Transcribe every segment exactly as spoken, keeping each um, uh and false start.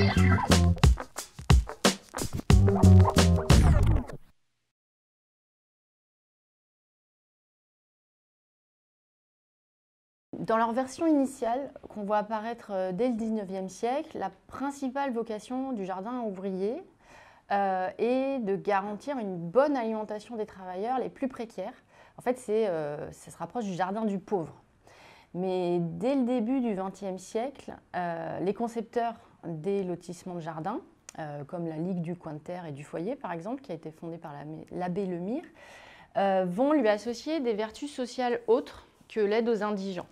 Dans leur version initiale, qu'on voit apparaître dès le dix-neuvième siècle, la principale vocation du jardin ouvrier euh, est de garantir une bonne alimentation des travailleurs les plus précaires. En fait, c'est, euh, ça se rapproche du jardin du pauvre. Mais dès le début du vingtième siècle, euh, les concepteurs des lotissements de jardin, euh, comme la Ligue du coin de terre et du foyer par exemple, qui a été fondée par l'abbé Lemire, euh, vont lui associer des vertus sociales autres que l'aide aux indigents.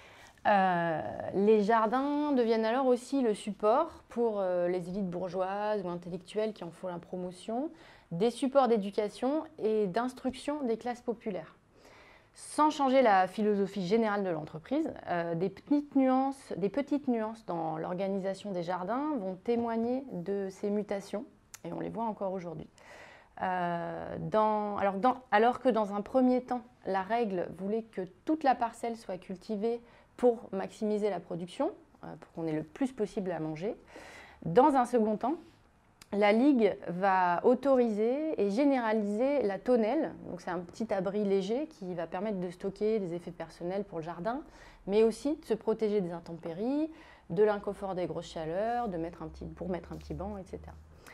Euh, les jardins deviennent alors aussi le support pour euh, les élites bourgeoises ou intellectuelles qui en font la promotion, des supports d'éducation et d'instruction des classes populaires. Sans changer la philosophie générale de l'entreprise, euh, des petites nuances, des petites nuances dans l'organisation des jardins vont témoigner de ces mutations, et on les voit encore aujourd'hui. Euh, dans, alors, dans, alors que dans un premier temps, la règle voulait que toute la parcelle soit cultivée pour maximiser la production, euh, pour qu'on ait le plus possible à manger. Dans un second temps, la Ligue va autoriser et généraliser la tonnelle. Donc c'est un petit abri léger qui va permettre de stocker des effets personnels pour le jardin, mais aussi de se protéger des intempéries, de l'inconfort des grosses chaleurs, de mettre un petit, pour mettre un petit banc, et cetera.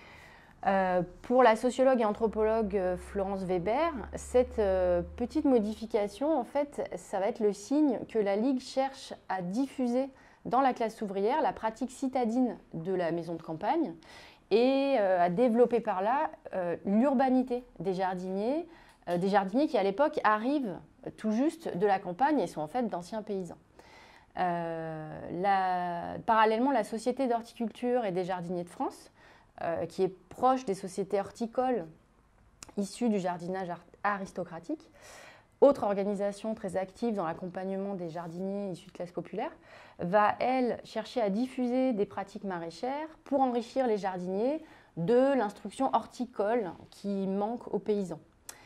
Euh, pour la sociologue et anthropologue Florence Weber, cette euh, petite modification, en fait, ça va être le signe que la Ligue cherche à diffuser dans la classe ouvrière la pratique citadine de la maison de campagne et euh, à développer par là euh, l'urbanité des jardiniers, euh, des jardiniers qui à l'époque arrivent tout juste de la campagne et sont en fait d'anciens paysans. Euh, la, parallèlement, la Société d'horticulture et des jardiniers de France, Euh, qui est proche des sociétés horticoles issues du jardinage aristocratique, autre organisation très active dans l'accompagnement des jardiniers issus de classes populaires, va, elle, chercher à diffuser des pratiques maraîchères pour enrichir les jardiniers de l'instruction horticole qui manque aux paysans.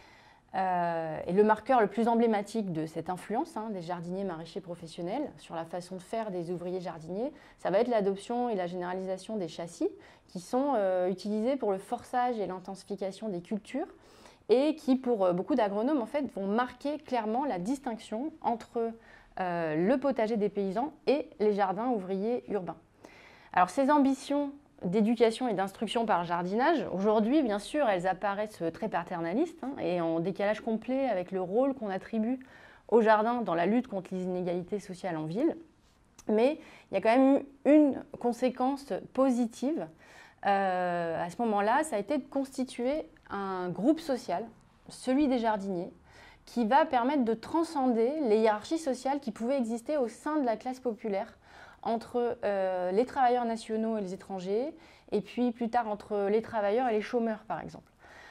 Euh, et le marqueur le plus emblématique de cette influence hein, des jardiniers maraîchers professionnels sur la façon de faire des ouvriers jardiniers, ça va être l'adoption et la généralisation des châssis qui sont euh, utilisés pour le forçage et l'intensification des cultures et qui, pour euh, beaucoup d'agronomes, en fait, vont marquer clairement la distinction entre euh, le potager des paysans et les jardins ouvriers urbains. Alors ces ambitions d'éducation et d'instruction par jardinage, aujourd'hui, bien sûr, elles apparaissent très paternalistes hein, et en décalage complet avec le rôle qu'on attribue au jardin dans la lutte contre les inégalités sociales en ville. Mais il y a quand même eu une conséquence positive. Euh, à ce moment-là, ça a été de constituer un groupe social, celui des jardiniers, qui va permettre de transcender les hiérarchies sociales qui pouvaient exister au sein de la classe populaire entre euh, les travailleurs nationaux et les étrangers, et puis plus tard entre les travailleurs et les chômeurs, par exemple.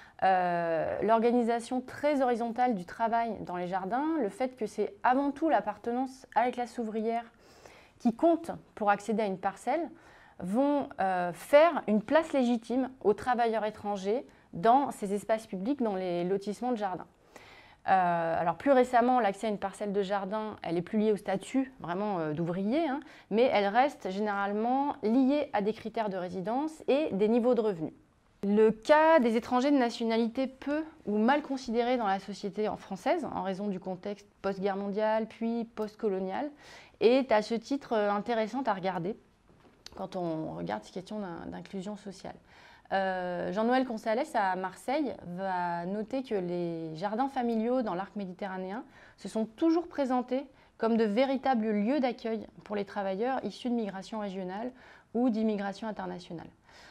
Euh, L'organisation très horizontale du travail dans les jardins, le fait que c'est avant tout l'appartenance à la classe ouvrière qui compte pour accéder à une parcelle, vont euh, faire une place légitime aux travailleurs étrangers dans ces espaces publics, dans les lotissements de jardins. Euh, alors plus récemment, l'accès à une parcelle de jardin, elle est plus liée au statut vraiment euh, d'ouvrier, hein, mais elle reste généralement liée à des critères de résidence et des niveaux de revenus. Le cas des étrangers de nationalité peu ou mal considérés dans la société française, en raison du contexte post-guerre mondiale puis post-colonial, est à ce titre intéressant à regarder quand on regarde ces questions d'inclusion sociale. Euh, Jean-Noël Consales à Marseille va noter que les jardins familiaux dans l'arc méditerranéen se sont toujours présentés comme de véritables lieux d'accueil pour les travailleurs issus de migration régionale ou d'immigration internationale.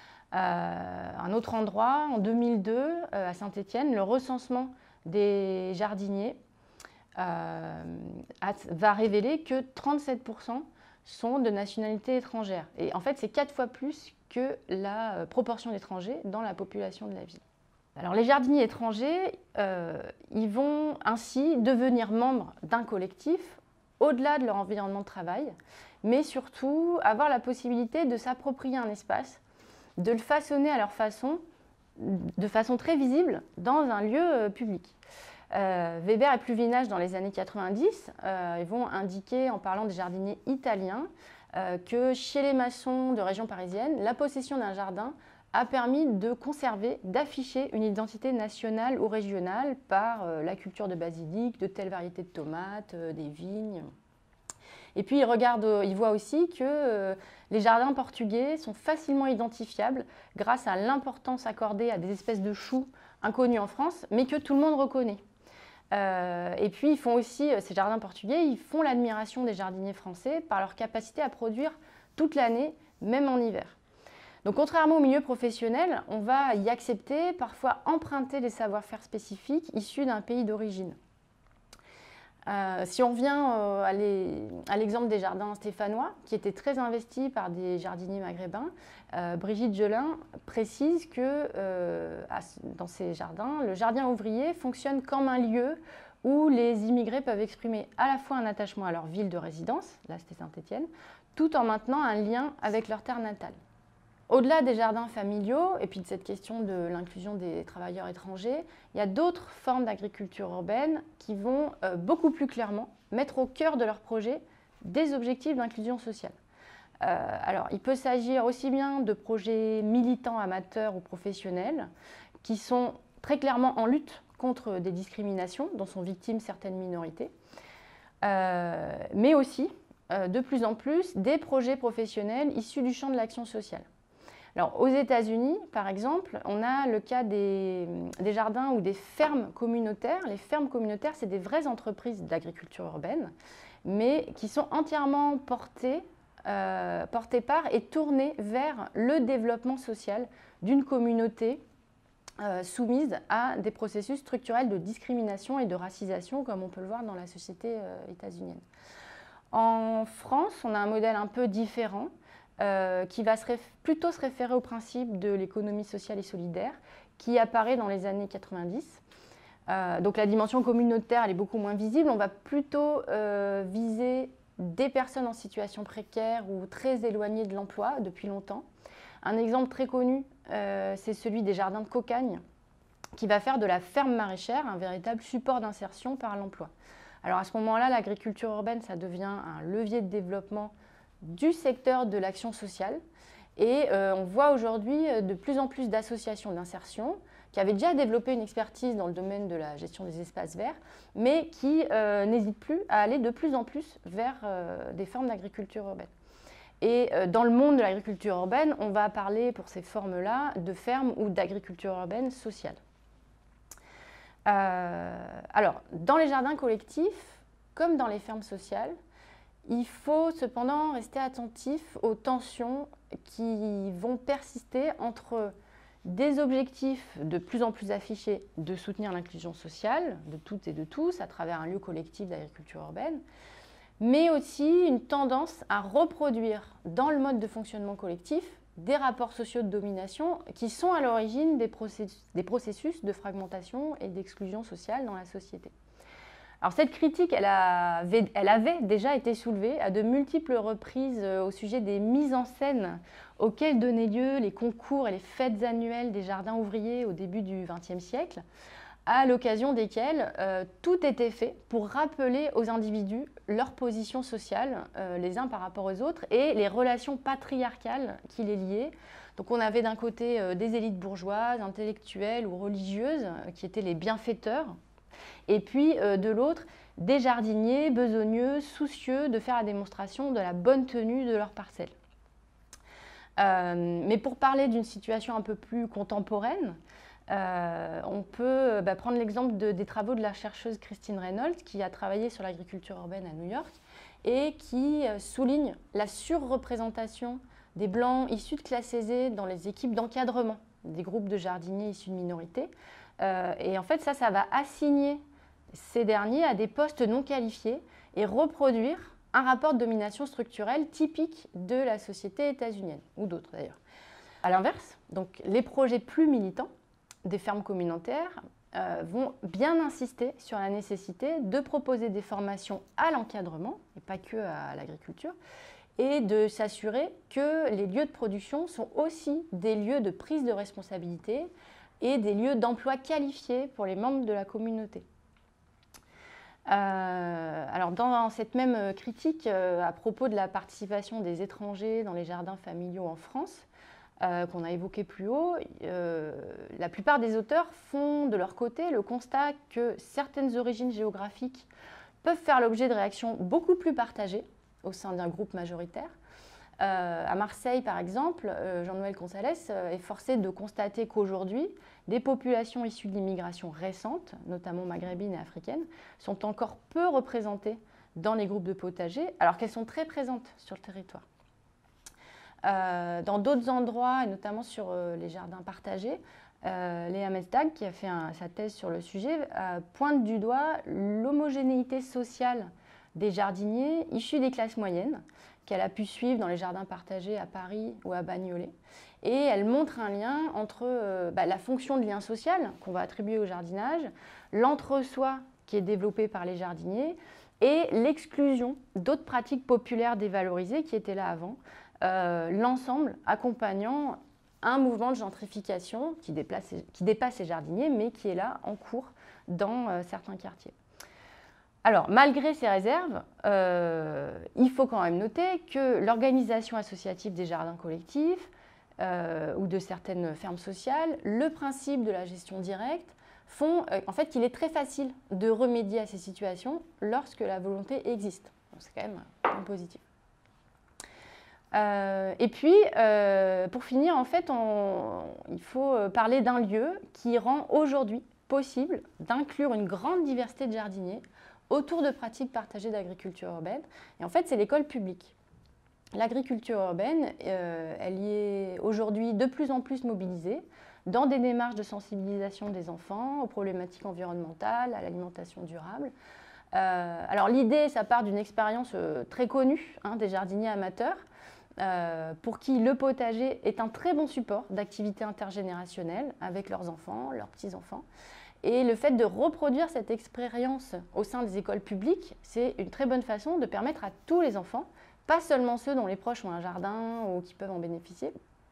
Euh, un autre endroit, en deux mille deux, euh, à Saint-Étienne, le recensement des jardiniers euh, va révéler que trente-sept pour cent sont de nationalité étrangère. Et en fait, c'est quatre fois plus que la proportion d'étrangers dans la population de la ville. Alors, les jardiniers étrangers, euh, ils vont ainsi devenir membres d'un collectif au-delà de leur environnement de travail, mais surtout avoir la possibilité de s'approprier un espace, de le façonner à leur façon, de façon très visible dans un lieu euh, public. Euh, Weber et Pluvinage, dans les années quatre-vingt-dix, euh, ils vont indiquer, en parlant des jardiniers italiens, euh, que chez les maçons de région parisienne, la possession d'un jardin a permis de conserver, d'afficher une identité nationale ou régionale par euh, la culture de basilic, de telle variété de tomates, euh, des vignes. Et puis il, regarde, il voit aussi que euh, les jardins portugais sont facilement identifiables grâce à l'importance accordée à des espèces de choux inconnus en France, mais que tout le monde reconnaît. Euh, et puis ils font aussi, ces jardins portugais, ils font l'admiration des jardiniers français par leur capacité à produire toute l'année, même en hiver. Donc contrairement au milieu professionnel, on va y accepter, parfois emprunter les savoir-faire spécifiques issus d'un pays d'origine. Euh, si on revient euh, à l'exemple des jardins stéphanois, qui étaient très investis par des jardiniers maghrébins, euh, Brigitte Gelin précise que euh, à, dans ces jardins, le jardin ouvrier fonctionne comme un lieu où les immigrés peuvent exprimer à la fois un attachement à leur ville de résidence, là c'était Saint-Étienne, tout en maintenant un lien avec leur terre natale. Au-delà des jardins familiaux et puis de cette question de l'inclusion des travailleurs étrangers, il y a d'autres formes d'agriculture urbaine qui vont euh, beaucoup plus clairement mettre au cœur de leur projet des objectifs d'inclusion sociale. Euh, alors, il peut s'agir aussi bien de projets militants, amateurs ou professionnels qui sont très clairement en lutte contre des discriminations dont sont victimes certaines minorités, euh, mais aussi, euh, de plus en plus, des projets professionnels issus du champ de l'action sociale. Alors, aux États-Unis, par exemple, on a le cas des, des jardins ou des fermes communautaires. Les fermes communautaires, c'est des vraies entreprises d'agriculture urbaine, mais qui sont entièrement portées, euh, portées par et tournées vers le développement social d'une communauté euh, soumise à des processus structurels de discrimination et de racisation, comme on peut le voir dans la société euh, états-unienne. En France, on a un modèle un peu différent. Euh, qui va se plutôt se référer au principe de l'économie sociale et solidaire, qui apparaît dans les années quatre-vingt-dix. Euh, donc la dimension communautaire, elle est beaucoup moins visible. On va plutôt euh, viser des personnes en situation précaire ou très éloignées de l'emploi depuis longtemps. Un exemple très connu, euh, c'est celui des jardins de Cocagne, qui va faire de la ferme maraîchère un véritable support d'insertion par l'emploi. Alors à ce moment-là, l'agriculture urbaine, ça devient un levier de développement du secteur de l'action sociale. Et euh, on voit aujourd'hui de plus en plus d'associations d'insertion qui avaient déjà développé une expertise dans le domaine de la gestion des espaces verts, mais qui euh, n'hésitent plus à aller de plus en plus vers euh, des formes d'agriculture urbaine. Et euh, dans le monde de l'agriculture urbaine, on va parler pour ces formes-là de fermes ou d'agriculture urbaine sociale. Euh, alors, dans les jardins collectifs, comme dans les fermes sociales, il faut cependant rester attentif aux tensions qui vont persister entre des objectifs de plus en plus affichés de soutenir l'inclusion sociale de toutes et de tous à travers un lieu collectif d'agriculture urbaine, mais aussi une tendance à reproduire dans le mode de fonctionnement collectif des rapports sociaux de domination qui sont à l'origine des processus, des processus de fragmentation et d'exclusion sociale dans la société. Alors cette critique, elle avait, elle avait déjà été soulevée à de multiples reprises au sujet des mises en scène auxquelles donnaient lieu les concours et les fêtes annuelles des jardins ouvriers au début du vingtième siècle, à l'occasion desquelles euh, tout était fait pour rappeler aux individus leur position sociale, euh, les uns par rapport aux autres, et les relations patriarcales qui les liaient. Donc on avait d'un côté euh, des élites bourgeoises, intellectuelles ou religieuses, euh, qui étaient les bienfaiteurs, et puis euh, de l'autre, des jardiniers besogneux, soucieux de faire la démonstration de la bonne tenue de leurs parcelles. Euh, mais pour parler d'une situation un peu plus contemporaine, euh, on peut bah, prendre l'exemple de, des travaux de la chercheuse Christine Reynolds, qui a travaillé sur l'agriculture urbaine à New York et qui euh, souligne la surreprésentation des Blancs issus de classes aisées dans les équipes d'encadrement des groupes de jardiniers issus de minorités. Euh, et en fait, ça, ça va assigner ces derniers à des postes non qualifiés et reproduire un rapport de domination structurelle typique de la société états-unienne, ou d'autres d'ailleurs. A l'inverse, donc les projets plus militants des fermes communautaires euh, vont bien insister sur la nécessité de proposer des formations à l'encadrement, et pas que à l'agriculture, et de s'assurer que les lieux de production sont aussi des lieux de prise de responsabilité et des lieux d'emploi qualifiés pour les membres de la communauté. Euh, alors dans cette même critique euh, à propos de la participation des étrangers dans les jardins familiaux en France, euh, qu'on a évoqué plus haut, euh, la plupart des auteurs font de leur côté le constat que certaines origines géographiques peuvent faire l'objet de réactions beaucoup plus partagées au sein d'un groupe majoritaire. Euh, à Marseille, par exemple, euh, Jean-Noël Gonzalez euh, est forcé de constater qu'aujourd'hui, des populations issues de l'immigration récente, notamment maghrébine et africaine, sont encore peu représentées dans les groupes de potagers, alors qu'elles sont très présentes sur le territoire. Euh, dans d'autres endroits, et notamment sur euh, les jardins partagés, euh, Léa Mesdag, qui a fait un, sa thèse sur le sujet, euh, pointe du doigt l'homogénéité sociale des jardiniers issus des classes moyennes, qu'elle a pu suivre dans les jardins partagés à Paris ou à Bagnolet. Et elle montre un lien entre euh, bah, la fonction de lien social qu'on va attribuer au jardinage, l'entre-soi qui est développé par les jardiniers et l'exclusion d'autres pratiques populaires dévalorisées qui étaient là avant, euh, l'ensemble accompagnant un mouvement de gentrification qui, déplace, qui dépasse les jardiniers mais qui est là en cours dans euh, certains quartiers. Alors, malgré ces réserves, euh, il faut quand même noter que l'organisation associative des jardins collectifs euh, ou de certaines fermes sociales, le principe de la gestion directe, font euh, en fait qu'il est très facile de remédier à ces situations lorsque la volonté existe. C'est quand même un point positif. Euh, et puis, euh, pour finir, en fait, on, il faut parler d'un lieu qui rend aujourd'hui possible d'inclure une grande diversité de jardiniers autour de pratiques partagées d'agriculture urbaine. Et en fait, c'est l'école publique. L'agriculture urbaine, euh, elle y est aujourd'hui de plus en plus mobilisée dans des démarches de sensibilisation des enfants aux problématiques environnementales, à l'alimentation durable. Euh, alors l'idée, ça part d'une expérience euh, très connue hein, des jardiniers amateurs, euh, pour qui le potager est un très bon support d'activité intergénérationnelle avec leurs enfants, leurs petits-enfants. Et le fait de reproduire cette expérience au sein des écoles publiques, c'est une très bonne façon de permettre à tous les enfants, pas seulement ceux dont les proches ont un jardin ou qui peuvent en bénéficier,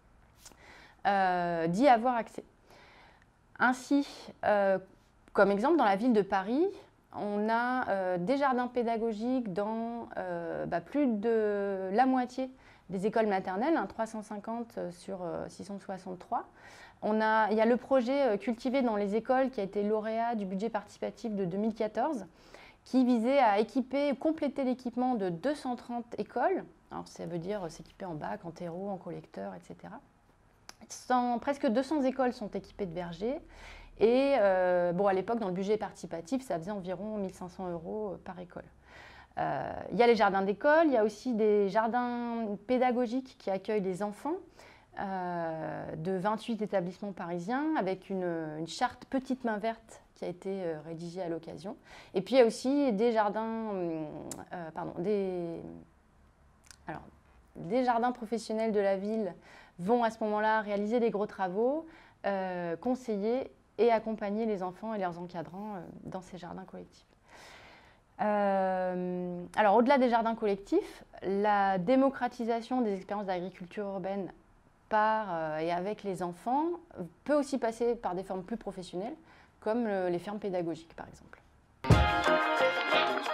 euh, d'y avoir accès. Ainsi, euh, comme exemple, dans la ville de Paris, on a euh, des jardins pédagogiques dans euh, bah, plus de la moitié des écoles maternelles, hein, trois cent cinquante sur euh, six cent soixante-trois. On a, il y a le projet Cultiver dans les écoles qui a été lauréat du budget participatif de deux mille quatorze, qui visait à équiper, compléter l'équipement de deux cent trente écoles. Alors ça veut dire s'équiper en bac, en terreau, en collecteur, et cetera. cent, presque deux cents écoles sont équipées de vergers. Et euh, bon, à l'époque, dans le budget participatif, ça faisait environ mille cinq cents euros par école. Euh, il y a les jardins d'école, il y a aussi des jardins pédagogiques qui accueillent les enfants. Euh, de vingt-huit établissements parisiens avec une, une charte petite main verte qui a été euh, rédigée à l'occasion. Et puis il y a aussi des jardins, euh, pardon, des, alors, des jardins professionnels de la ville vont à ce moment-là réaliser des gros travaux, euh, conseiller et accompagner les enfants et leurs encadrants euh, dans ces jardins collectifs. Euh, alors au-delà des jardins collectifs, la démocratisation des expériences d'agriculture urbaine par euh, et avec les enfants peut aussi passer par des formes plus professionnelles, comme le, les fermes pédagogiques par exemple.